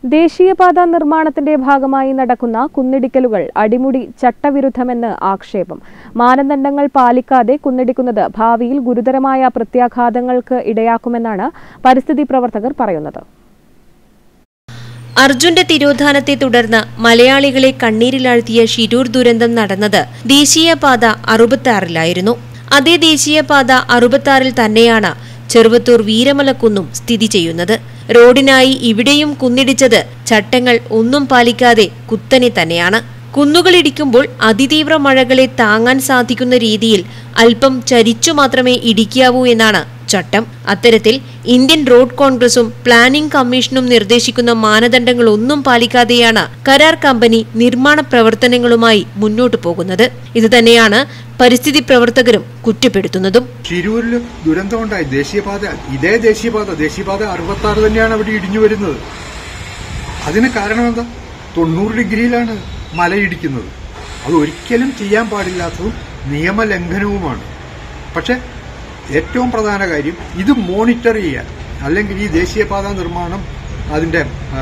ദേശീയപാത നിർമ്മാണത്തിന്റെ ഭാഗമായി നടക്കുന്ന കുന്നിടിക്കലുകൾ അടിമുടി ചട്ടവിരുദ്ധമെന്ന് ആക്ഷേപം. മാനദണ്ഡങ്ങൾ പാലിക്കാതെ കുന്നിടിക്കുന്നത് ഭാവിയിൽ ഗുരുതരമായ പ്രത്യാഘാതങ്ങൾക്ക് ഇടയാക്കുമെന്നാണ് പരിസ്ഥിതി പ്രവർത്തകർ പറയുന്നത്. അർജുന്റെ തിരോധാനത്തെ തുടർന്ന് മലയാളികളെ കണ്ണീരിലാഴ്ത്തിയ ഷിരൂർ ദുരന്തം നടന്നത് ദേശീയപാത 66-ലായിരുന്നു. അതേ ദേശീയപാത 66-ൽ തന്നെയാണ് ചെറുവത്തൂർ വീരമലക്കുന്നും സ്ഥിതി ചെയ്യുന്നത്. റോഡിനായി ഇവിടെയും കുന്നിടിച്ചത് ചട്ടങ്ങൾ ഒന്നും പാലിക്കാതെ കുത്തനെ തന്നെയാണ്. കുന്നുകളിടിക്കുമ്പോൾ അതിതീവ്ര മഴകളെ താങ്ങാൻ സാധിക്കുന്ന രീതിയിൽ അല്പം ചരിച്ചു മാത്രമേ ഇടിക്കാവൂ എന്നാണ് ചട്ടം. അത്തരത്തിൽ ഇന്ത്യൻ റോഡ് കോൺഗ്രസും പ്ലാനിംഗ് കമ്മീഷനും നിർദ്ദേശിക്കുന്ന മാനദണ്ഡങ്ങളൊന്നും പാലിക്കാതെയാണ് കരാർ കമ്പനി നിർമ്മാണ പ്രവർത്തനങ്ങളുമായി മുന്നോട്ടു പോകുന്നത്. ഇതുതന്നെയാണ് പരിസ്ഥിതി പ്രവർത്തകരും കുറ്റപ്പെടുത്തുന്നതും. ഷിരൂരിൽ ദുരന്തമുണ്ടായി. ഇതേ ദേശീയപാത 66 തന്നെയാണ് അവിടെ ഇടിഞ്ഞു വരുന്നത്. അതിന് കാരണം എന്താ? 90 ഡിഗ്രിയിലാണ് മലയിടിക്കുന്നത്. അത് ഒരിക്കലും ചെയ്യാൻ പാടില്ലാത്തതും നിയമലംഘനവുമാണ്. പക്ഷെ ഏറ്റവും പ്രധാന കാര്യം ഇത് മോണിറ്റർ ചെയ്യാൻ, അല്ലെങ്കിൽ ഈ ദേശീയപാത നിർമ്മാണം അതിന്റെ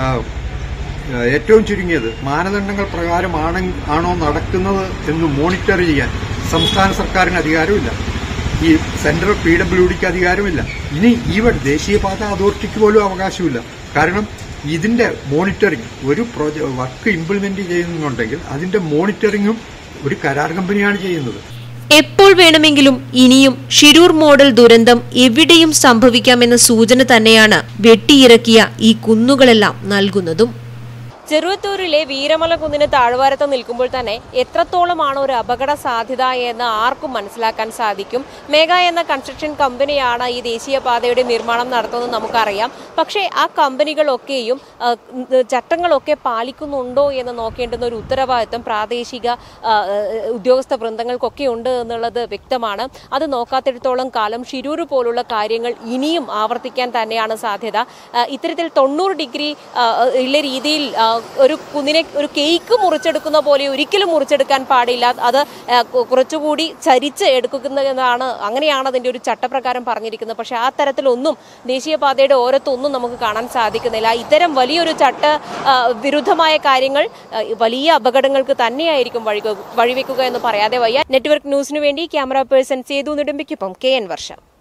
ഏറ്റവും ചുരുങ്ങിയത് മാനദണ്ഡങ്ങൾ പ്രകാരം ആണോ നടക്കുന്നത് എന്ന് മോണിറ്റർ ചെയ്യാൻ സംസ്ഥാന സർക്കാരിന് അധികാരമില്ല. ഈ സെൻട്രൽ PWDക്ക് അധികാരമില്ല. ഇനി ഈവൻ ദേശീയപാത അതോറിറ്റിക്ക് പോലും അവകാശമില്ല. കാരണം ഇതിന്റെ മോണിറ്ററിംഗ്, ഒരു വർക്ക് ഇംപ്ലിമെന്റ് ചെയ്യുന്നുണ്ടെങ്കിൽ അതിന്റെ മോണിറ്ററിംഗും ഒരു കരാർ കമ്പനിയാണ് ചെയ്യുന്നത്. എപ്പോൾ വേണമെങ്കിലും ഇനിയും ഷിരൂർ മോഡൽ ദുരന്തം എവിടെയും സംഭവിക്കാമെന്ന സൂചന തന്നെയാണ് വെട്ടിയിറക്കിയ ഈ കുന്നുകളെല്ലാം നൽകുന്നതും. ചെറുവത്തൂരിലെ വീരമല കുന്നിന് താഴ്വാരത്ത് നിൽക്കുമ്പോൾ തന്നെ എത്രത്തോളമാണ് ഒരു അപകട സാധ്യത എന്ന് ആർക്കും മനസ്സിലാക്കാൻ സാധിക്കും. മേഘ എന്ന കൺസ്ട്രക്ഷൻ കമ്പനിയാണ് ഈ ദേശീയപാതയുടെ നിർമ്മാണം നടത്തുന്നത് നമുക്കറിയാം. പക്ഷേ ആ കമ്പനികളൊക്കെയും ചട്ടങ്ങളൊക്കെ പാലിക്കുന്നുണ്ടോ എന്ന് നോക്കേണ്ടുന്ന ഒരു ഉത്തരവാദിത്വം പ്രാദേശിക ഉദ്യോഗസ്ഥ വൃന്ദങ്ങൾക്കൊക്കെ ഉണ്ട് എന്നുള്ളത് വ്യക്തമാണ്. അത് നോക്കാത്തിടത്തോളം കാലം ഷിരൂർ പോലുള്ള കാര്യങ്ങൾ ഇനിയും ആവർത്തിക്കാൻ തന്നെയാണ് സാധ്യത. ഇത്തരത്തിൽ 90 ഡിഗ്രി ഉള്ള രീതിയിൽ ഒരു കുന്നിനെ ഒരു കേക്ക് മുറിച്ചെടുക്കുന്ന പോലെ ഒരിക്കലും മുറിച്ചെടുക്കാൻ പാടില്ല. അത് കുറച്ചുകൂടി ചരിച്ച് എടുക്കുന്നതാണ്, അങ്ങനെയാണ് അതിൻ്റെ ഒരു ചട്ടപ്രകാരം പറഞ്ഞിരിക്കുന്നത്. പക്ഷേ ആ തരത്തിലൊന്നും ദേശീയപാതയുടെ ഓരത്തൊന്നും നമുക്ക് കാണാൻ സാധിക്കുന്നില്ല. ഇത്തരം വലിയൊരു ചട്ട വിരുദ്ധമായ കാര്യങ്ങൾ വലിയ അപകടങ്ങൾക്ക് തന്നെയായിരിക്കും വഴിവെക്കുക എന്ന് പറയാതെ വയ്യ. നെറ്റ്വർക്ക് ന്യൂസിനു വേണ്ടി ക്യാമറ പേഴ്സൺ സേതു നെടുമ്പിക്കൊപ്പം KN വർഷ.